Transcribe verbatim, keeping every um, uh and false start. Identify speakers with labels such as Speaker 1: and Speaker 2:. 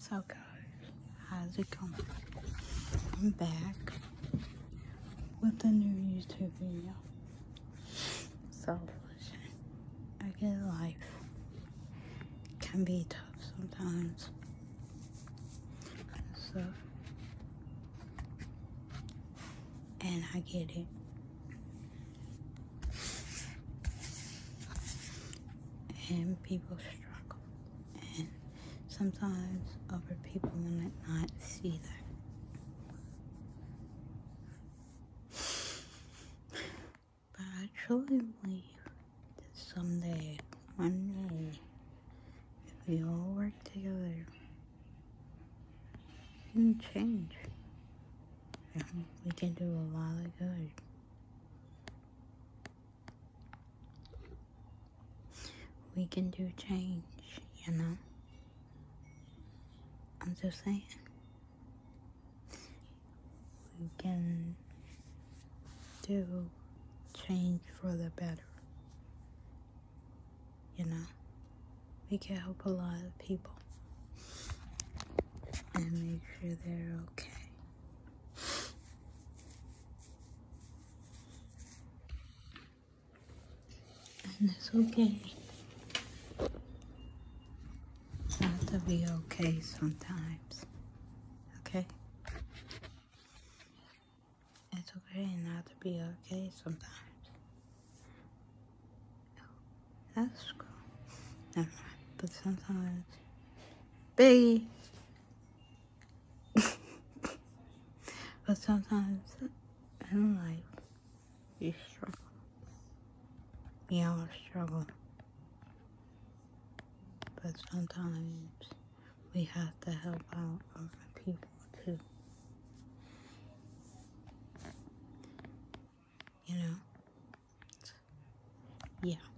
Speaker 1: So guys, how's it going? I'm back with a new YouTube video. So listen, I get life can be tough sometimes. So, and I get it. And people struggle. And sometimes other people might not see that. But I truly believe that someday, one day, if we all work together, we can change. And we can do a lot of good. We can do change, you know? I'm just saying. We can do change for the better. You know? We can help a lot of people. And make sure they're okay. And it's okay not to be okay sometimes. Okay? It's okay not to be okay sometimes. That's cool. Never mind. But sometimes, baby. But sometimes in life, we struggle. We all struggle. But sometimes we have to help out other people too. You know? Yeah.